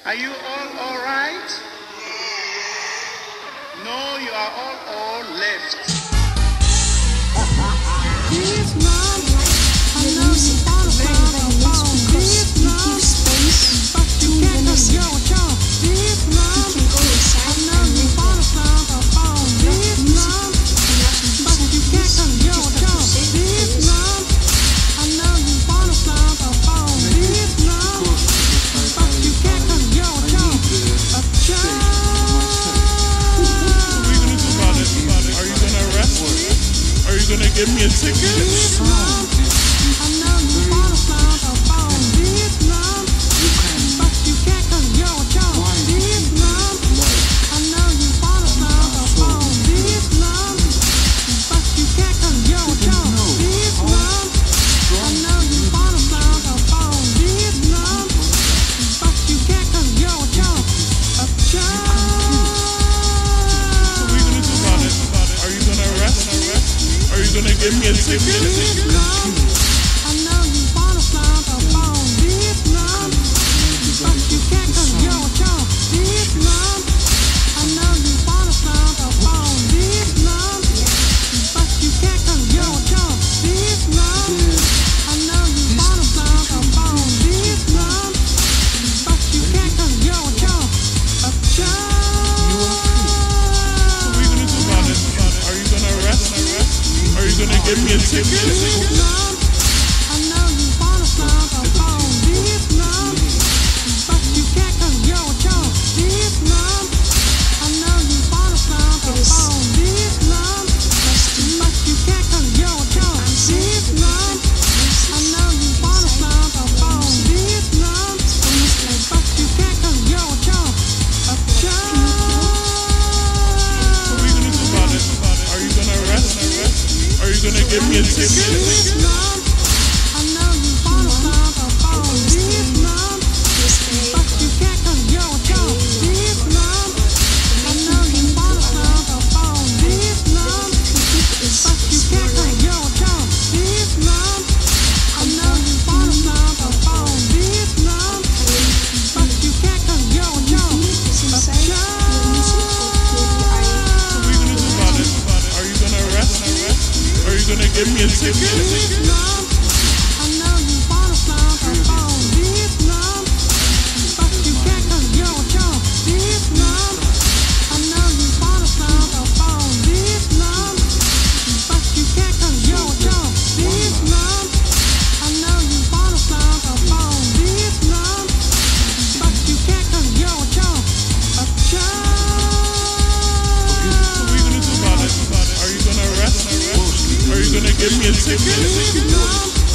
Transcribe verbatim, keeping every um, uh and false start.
Are you all all right? No, you are all all left. This love, I know you wanna find a phone. This love, but you can't cause you're a child. This love, I know you wanna find a phone. This love, but you can't cause you're a child. This love, I know you wanna find a phone. This love, but you can't cause you're a child. A child. What are you gonna do about it? Are you gonna arrest me? Are you gonna give me a ticket? This love, I know you wanna find a phone. This love, but you can't cause you're a child. This love, I know you wanna find a phone. This love, but you can't cause you're a child. This love, I know you wanna find a phone. This love, but you can't cause you're a child. A child. What are you gonna do about it? Are you gonna arrest me? Are you gonna give me a ticket? This love, I know you wanna find a phone. This love, but you can't cause you're a child. This love, I know you wanna find a phone. This love, but you can't cause you're a child. This love, I know you wanna find a phone. This love, but you can't cause you're a child. A child. What are you gonna do about it? Are you gonna arrest me? Are you gonna give me a ticket? This love, I know you wanna find a phone. This love, but you can't cause you're a child. This love, I know you wanna find a phone. This love, but you can't cause you're a child. This love, I know you wanna find a phone. This love, but you can't cause you're a child. A child. What are you gonna do about it? Are you gonna arrest me? Are you gonna give me a ticket? This love, I know you wanna find a phone. This love, but you can't cause you're a child. This love, I know you wanna find a phone. This love, but you can't cause you're a child. This love, I know you wanna find a phone. This love, but you can't cause you're a child. A child. What are you gonna do about it? Are you gonna arrest me? Are you gonna give me a ticket? This love, I know you wanna find a phone. This love, but you can't cause you're a child. This love, I know you wanna find a phone. This love, but you can't cause you're a child. This love, I know you wanna find a phone. This love, but you can't cause you're a child. A child. What are you gonna do about it? Are you gonna arrest me? Are you gonna give me a ticket? This love,